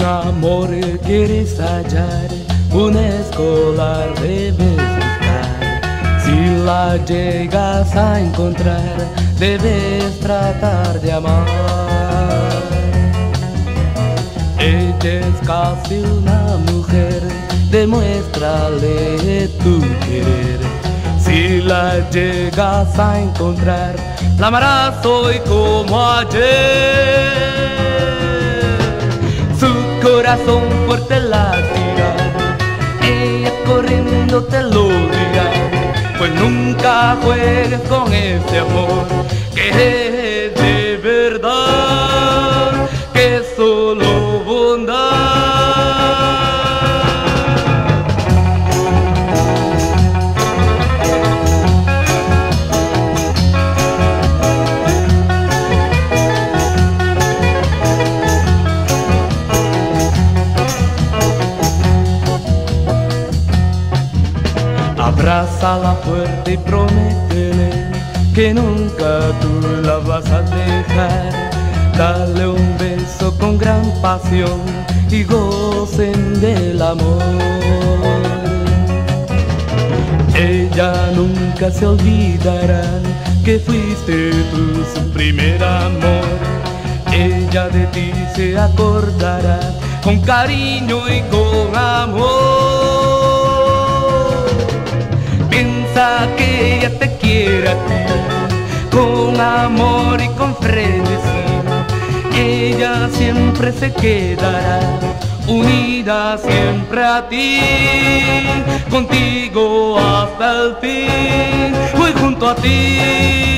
amor quieres hallar, un escolar debes buscar. Si la llegas a encontrar, debes tratar de amar. Ella es casi una mujer, demuéstrale tu querer. Si la llegas a encontrar, la amarás hoy como ayer. Su corazón fuerte latirá, ella corriendo te lo dirá. Pues nunca juegues con este amor que es de verdad, que es solo bondad. Abrázala fuerte y prométele que nunca tú la vas a dejar. Dale un beso con gran pasión y gocen del amor. Ella nunca se olvidará que fuiste tú su primer amor. Ella de ti se acordará con cariño y con amor. Piensa que ella te quiere a ti con amor y con frenesí. Ella siempre se quedará unida siempre a ti, contigo hasta el fin, voy junto a ti.